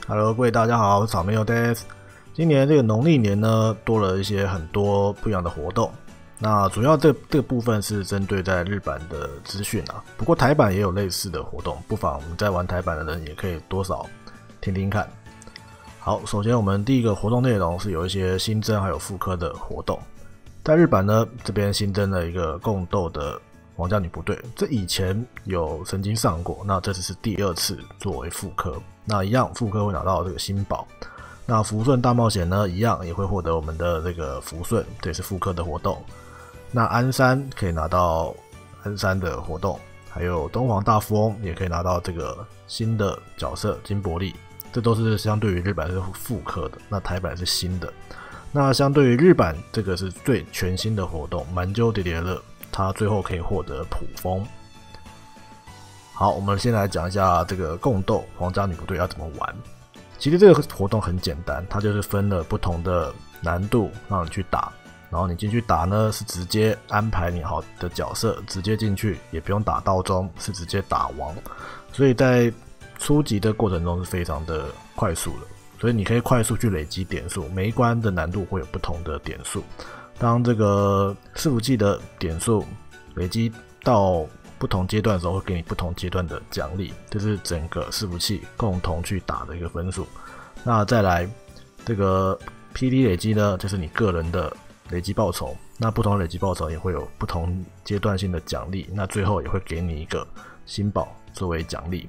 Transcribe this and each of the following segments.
Hello， 各位大家好，我是草莓油 Des。今年这个农历年呢，多了一些很多不一样的活动。那主要这个部分是针对在日版的资讯啊，不过台版也有类似的活动，不妨我们在玩台版的人也可以多少听听看。好，首先我们第一个活动内容是有一些新增还有复刻的活动。在日版呢，这边新增了一个共斗的皇家女仆队，这以前有曾经上过，那这次是第二次作为复刻。那一样复刻会拿到这个新宝。那福顺大冒险呢，一样也会获得我们的这个福顺，这也是复刻的活动。那鞍山可以拿到鞍山的活动，还有东皇大富翁也可以拿到这个新的角色金伯利，这都是相对于日版是复刻的，那台版是新的。那相对于日版，这个是最全新的活动，满鸠叠叠乐，它最后可以获得普风。好，我们先来讲一下这个共斗皇家女仆队要怎么玩。其实这个活动很简单，它就是分了不同的难度让你去打，然后你进去打呢是直接安排你好的角色直接进去，也不用打道中，是直接打王，所以在初级的过程中是非常的快速的，所以你可以快速去累积点数，每一关的难度会有不同的点数。当这个伺服器的点数累积到不同阶段的时候，会给你不同阶段的奖励，这是整个伺服器共同去打的一个分数。那再来这个 PD 累积呢，就是你个人的累积报酬，那不同的累积报酬也会有不同阶段性的奖励，那最后也会给你一个新宝作为奖励。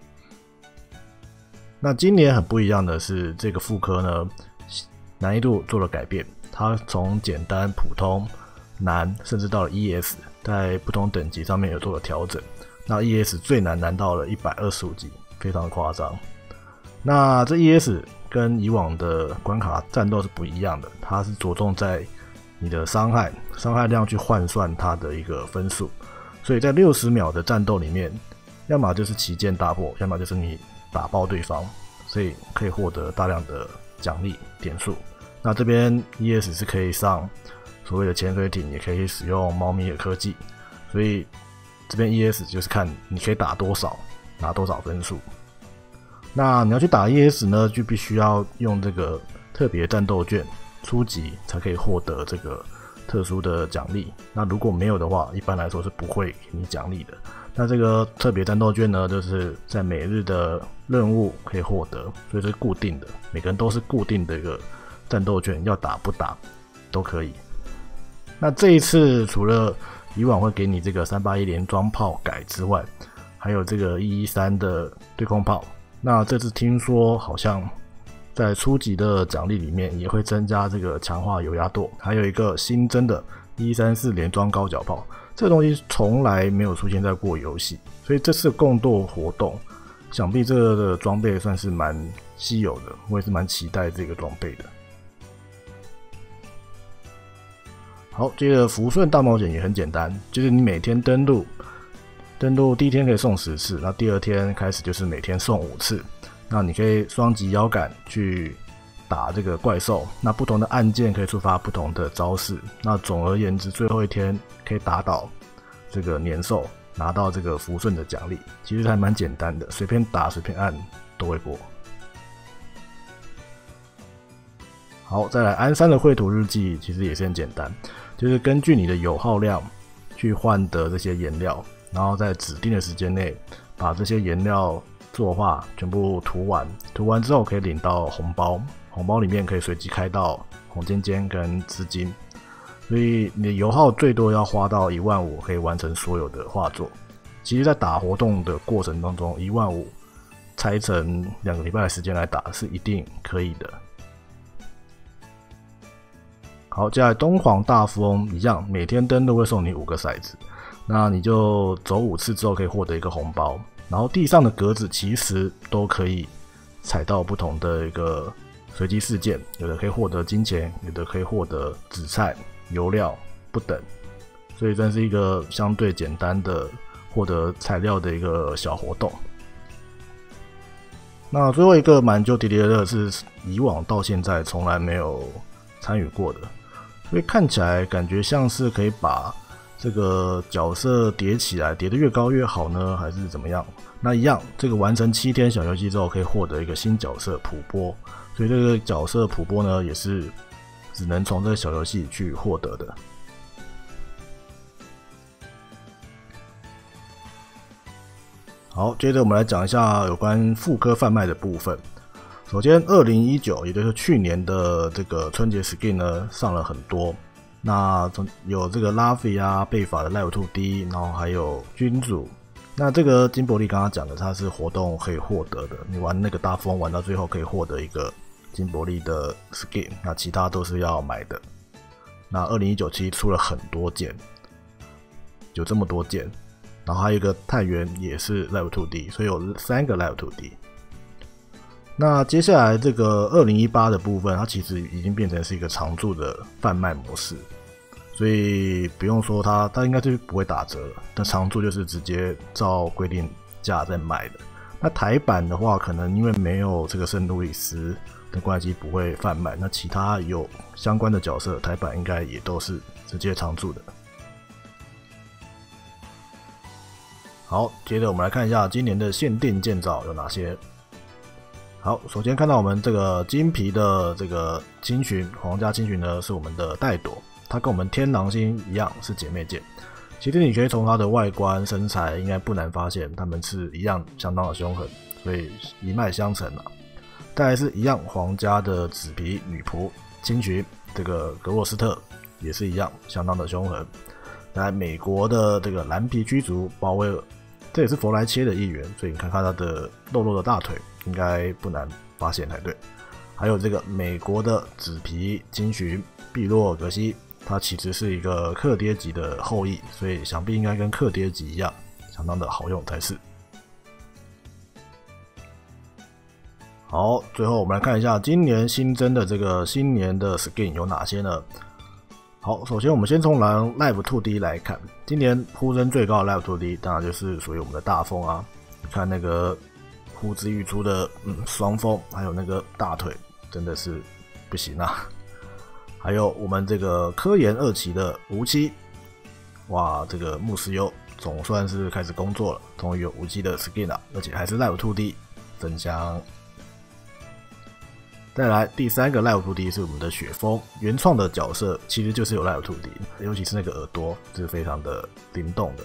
那今年很不一样的是，这个复刻呢难易度做了改变，它从简单、普通、难，甚至到了 ES， 在不同等级上面有做了调整。那 ES 最难到了125级，非常夸张。那这 ES 跟以往的关卡战斗是不一样的，它是着重在你的伤害量去换算它的一个分数。所以在60秒的战斗里面，要么就是旗舰大破，要么就是你打爆对方，所以可以获得大量的奖励点数。那这边 ES 是可以上所谓的潜水艇，也可以使用猫咪的科技，所以这边 ES 就是看你可以打多少，拿多少分数。那你要去打 ES 呢，就必须要用这个特别战斗券，初级才可以获得这个特殊的奖励。那如果没有的话，一般来说是不会给你奖励的。那这个特别战斗券呢，就是在每日的任务可以获得，所以是固定的，每个人都是固定的一个战斗券，要打不打都可以。那这一次除了以往会给你这个381连装炮改之外，还有这个113的对空炮。那这次听说好像在初级的奖励里面也会增加这个强化油压舵，还有一个新增的134连装高脚炮，这个东西从来没有出现在过游戏，所以这次共斗活动，想必这个的装备算是蛮稀有的，我也是蛮期待这个装备的。好，这个福顺大冒险也很简单，就是你每天登录第一天可以送10次，那第二天开始就是每天送5次。那你可以双击摇杆去打这个怪兽，那不同的按键可以触发不同的招式。那总而言之，最后一天可以打倒这个年兽，拿到这个福顺的奖励，其实还蛮简单的，随便打随便按都会过。好，再来鞍山的绘图日记，其实也是很简单，就是根据你的油耗量去换得这些颜料，然后在指定的时间内把这些颜料作画全部涂完之后可以领到红包，红包里面可以随机开到红尖尖跟资金，所以你的油耗最多要花到15000可以完成所有的画作。其实在打活动的过程当中，15000拆成2个礼拜的时间来打是一定可以的。好，接下来东皇大富翁一样，每天登录会送你5个骰子，那你就走5次之后可以获得一个红包，然后地上的格子其实都可以踩到不同的一个随机事件，有的可以获得金钱，有的可以获得紫菜、油料不等，所以算是一个相对简单的获得材料的一个小活动。那最后一个满鸠叠叠乐是以往到现在从来没有参与过的，所以看起来感觉像是可以把这个角色叠起来，叠得越高越好呢，还是怎么样？那一样，这个完成7天小游戏之后，可以获得一个新角色普波，所以这个角色普波呢，也是只能从这个小游戏去获得的。好，接着我们来讲一下有关复刻贩卖的部分。首先，2019，也就是去年的这个春节 skin 呢，上了很多。那有这个拉菲啊、贝法的 Live 2D， 然后还有君主。那这个金伯利刚刚讲的，它是活动可以获得的。你玩那个大富翁玩到最后可以获得一个金伯利的 skin， 那其他都是要买的。那2019其实出了很多件，有这么多件。然后还有一个太原也是 Live 2D， 所以有3个 Live 2D。那接下来这个2018的部分，它其实已经变成是一个常驻的贩卖模式，所以不用说它应该就不会打折了。那常驻就是直接照规定价在卖的。那台版的话，可能因为没有这个圣路易斯的关系不会贩卖，那其他有相关的角色，台版应该也都是直接常驻的。好，接着我们来看一下今年的限定建造有哪些。好，首先看到我们这个金皮的这个青群，皇家青群呢是我们的戴朵，它跟我们天狼星一样是姐妹舰。其实你可以从它的外观身材应该不难发现，它们是一样相当的凶狠，所以一脉相承啊。再来是一样皇家的紫皮女仆青群，这个格洛斯特也是一样相当的凶狠。再来美国的这个蓝皮驱逐鲍威尔，这也是佛莱切的一员，所以你看看它的肉肉的大腿。应该不难发现才对。还有这个美国的紫皮金巡碧洛格西，它其实是一个克爹级的后裔，所以想必应该跟克爹级一样，相当的好用才是。好，最后我们来看一下今年新增的这个新年的 skin 有哪些呢？好，首先我们先从Live 2D 来看，今年呼声最高的 Live 2D 当然就是属于我们的大风啊，你看那个呼之欲出的双峰，还有那个大腿，真的是不行啊！还有我们这个科研2期的无期，哇，这个穆斯优总算是开始工作了，终于有无期的 skin 了，而且还是 Live 2D， 真香！再来第3个 Live 2D 是我们的雪峰，原创的角色其实就是有 Live 2D， 尤其是那个耳朵是非常的灵动的。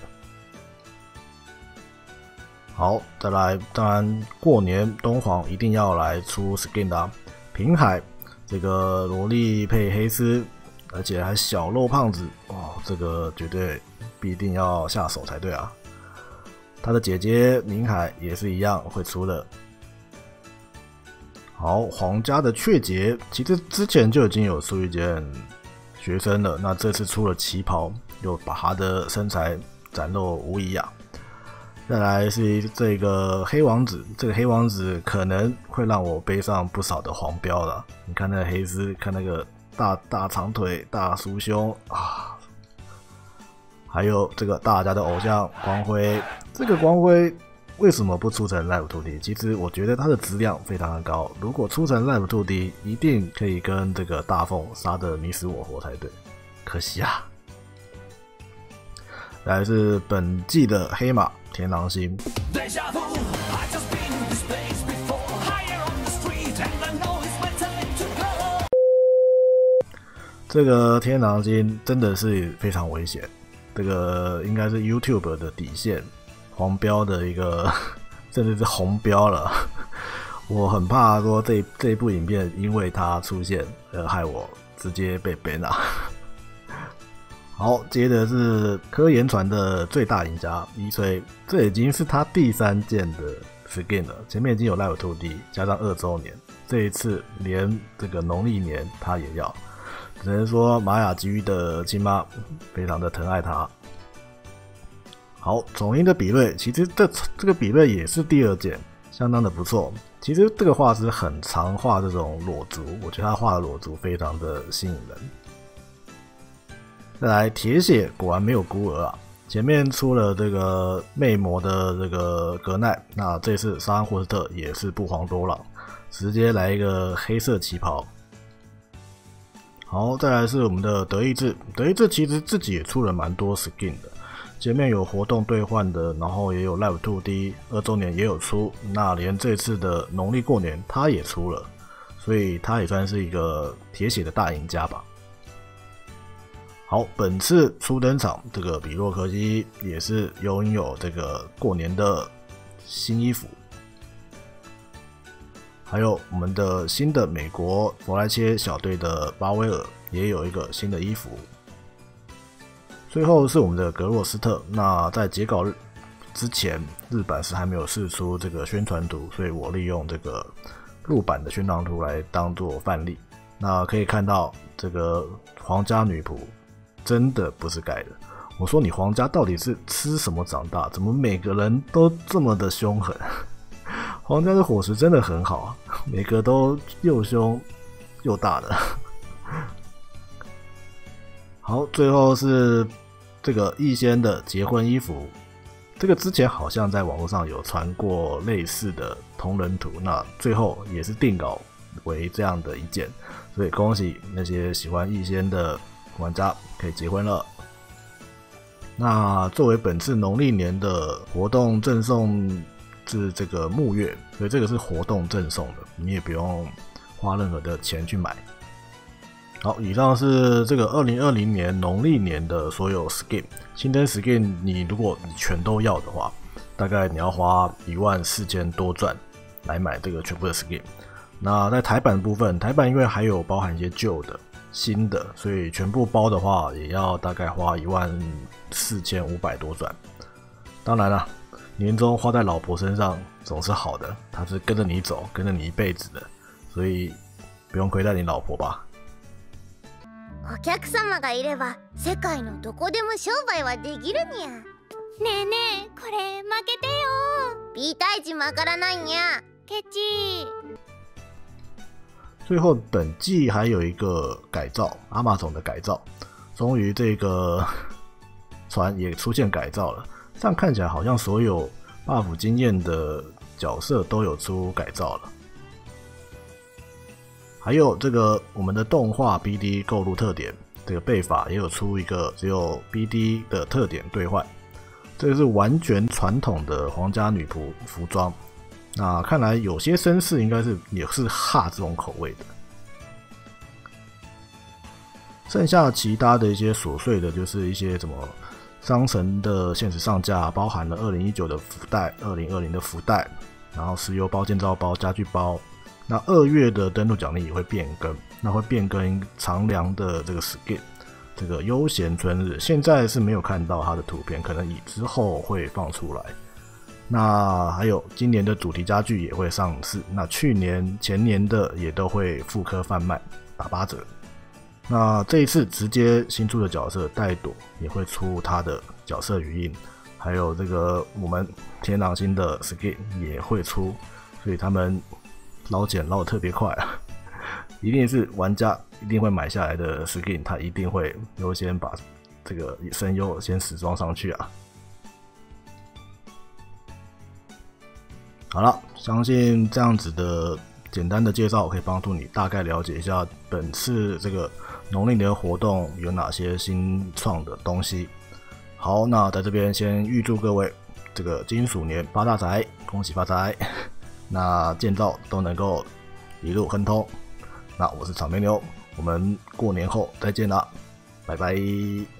好，再来，当然过年东皇一定要来出 skin 的啊，平海这个萝莉配黑丝，而且还小肉胖子，哇，这个绝对必定要下手才对啊！他的姐姐明海也是一样会出的。好，皇家的雀节其实之前就已经有出一件学生了，那这次出了旗袍，又把他的身材展露无遗啊。再来是这个黑王子，这个黑王子可能会让我背上不少的黄标了。你看那个黑丝，看那个大长腿、大酥胸啊，还有这个大家的偶像光辉，这个光辉为什么不出成 Live 2D？ 其实我觉得它的质量非常的高，如果出成 Live 2D， 一定可以跟这个大凤杀得你死我活才对，可惜啊。来是本季的黑马天狼星，这个天狼星真的是非常危险，这个应该是 YouTube 的底线，黄标的一个甚至是红标了。我很怕说这一部影片因为它出现而害我直接被 ban 啊。好，接着是科研船的最大赢家伊吹，这已经是他第3件的 skin 了，前面已经有 Live 2D 加上2周年，这一次连这个农历年他也要，只能说玛雅基于的亲妈非常的疼爱他。好，总赢的比瑞，其实这个比瑞也是第2件，相当的不错。其实这个画师很常画这种裸足，我觉得他画的裸足非常的吸引人。再来铁血果然没有孤儿啊！前面出了这个魅魔的这个格奈，那这次沙恩霍斯特也是不遑多让，直接来一个黑色旗袍。 好，再来是我们的德意志，德意志其实自己也出了蛮多 skin 的，前面有活动兑换的，然后也有 Live 2D 2周年也有出，那连这次的农历过年它也出了，所以它也算是一个铁血的大赢家吧。好，本次初登场这个比洛科基也是拥有这个过年的新衣服。还有我们的新的美国弗莱切小队的巴威尔也有一个新的衣服。最后是我们的格洛斯特，那在截稿之前，日版是还没有释出这个宣传图，所以我利用这个陆版的宣传图来当做范例。那可以看到这个皇家女仆真的不是盖的。我说你皇家到底是吃什么长大？怎么每个人都这么的凶狠？皇家的伙食真的很好啊，每个都又凶又大的。好，最后是这个逸仙的结婚衣服，这个之前好像在网络上有传过类似的同人图，那最后也是定稿为这样的一件，所以恭喜那些喜欢逸仙的玩家可以结婚了。那作为本次农历年的活动赠送是这个木月，所以这个是活动赠送的，你也不用花任何的钱去买。好，以上是这个2020年农历年的所有 skin， 新增 skin 你如果你全都要的话，大概你要花14000多钻来买这个全部的 skin。那在台版部分，台版因为还有包含一些旧的、新的，所以全部包的话也要大概花14500多钻。当然了，年终花在老婆身上总是好的，她是跟着你走，跟着你一辈子的，所以不用亏待你老婆吧。 お客様がいれば世界のどこでも商売はできるにゃ。ねえねえ、これ負けてよ。B 太一負からないにゃ。ケチ。 最后本季还有一个改造，阿玛总的改造，终于这个船也出现改造了。这样看起来好像所有 buff 经验的角色都有出改造了。还有这个我们的动画 BD 购入特点，这个背法也有出一个只有 BD 的特点兑换，这个是完全传统的皇家女仆服装。那看来有些绅士应该是也是哈这种口味的。剩下其他的一些琐碎的，就是一些什么商城的限时上架，包含了2019的福袋、2020的福袋，然后石油包、建造包、家具包。那2月的登录奖励也会变更，那会变更长良的这个 skin， 这个悠闲春日，现在是没有看到它的图片，可能之后会放出来。那还有今年的主题家具也会上市，那去年、前年的也都会复刻贩卖，打8折。那这一次直接新出的角色戴朵也会出它的角色语音，还有这个我们天狼星的 skin 也会出，所以他们捞钱捞得特别快啊！一定是玩家一定会买下来的 skin， 他一定会优先把这个声优先时装上去啊！好了，相信这样子的简单的介绍可以帮助你大概了解一下本次这个农历年活动有哪些新创的东西。好，那在这边先预祝各位这个金鼠年发大财，恭喜发财！那建造都能够一路亨通。那我是草莓牛，我们过年后再见啦，拜拜。